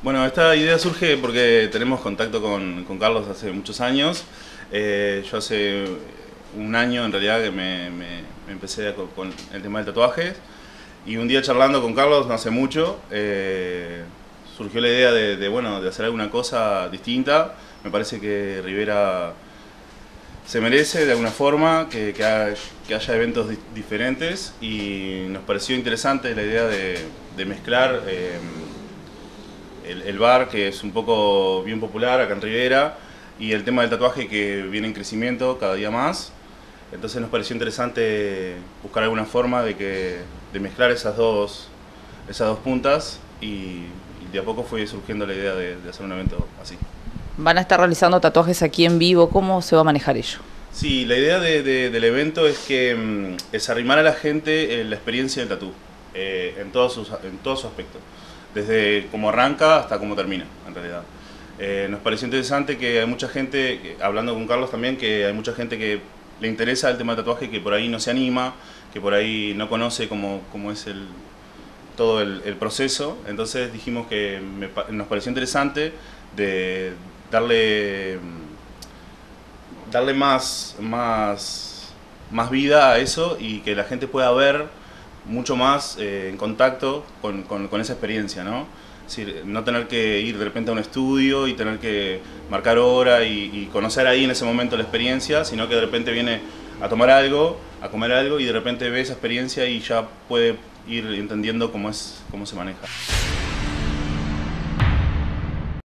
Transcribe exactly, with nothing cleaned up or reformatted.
Bueno, esta idea surge porque tenemos contacto con, con Carlos hace muchos años. Eh, yo hace un año en realidad que me, me, me empecé con, con el tema del tatuaje y un día charlando con Carlos no hace mucho eh, surgió la idea de, de, bueno, de hacer alguna cosa distinta. Me parece que Rivera se merece de alguna forma que, que, haya, que haya eventos di diferentes y nos pareció interesante la idea de, de mezclar eh, el, el bar, que es un poco bien popular acá en Rivera, y el tema del tatuaje, que viene en crecimiento cada día más. Entonces nos pareció interesante buscar alguna forma de, que, de mezclar esas dos, esas dos puntas y, y de a poco fue surgiendo la idea de, de hacer un evento así. ¿Van a estar realizando tatuajes aquí en vivo? ¿Cómo se va a manejar ello? Sí, la idea de, de, del evento es que mm, es arrimar a la gente eh, la experiencia del tatú, eh, en todos sus en todo su aspecto, desde cómo arranca hasta cómo termina, en realidad. Eh, nos pareció interesante que hay mucha gente, que, hablando con Carlos también, que hay mucha gente que le interesa el tema del tatuaje, que por ahí no se anima, que por ahí no conoce cómo, cómo es el, todo el, el proceso. Entonces dijimos que me, nos pareció interesante de darle, darle más, más, más vida a eso y que la gente pueda ver mucho más eh, en contacto con, con, con esa experiencia, ¿no? Es decir, no tener que ir de repente a un estudio y tener que marcar hora y, y conocer ahí en ese momento la experiencia, sino que de repente viene a tomar algo, a comer algo y de repente ve esa experiencia y ya puede ir entendiendo cómo es, cómo se maneja.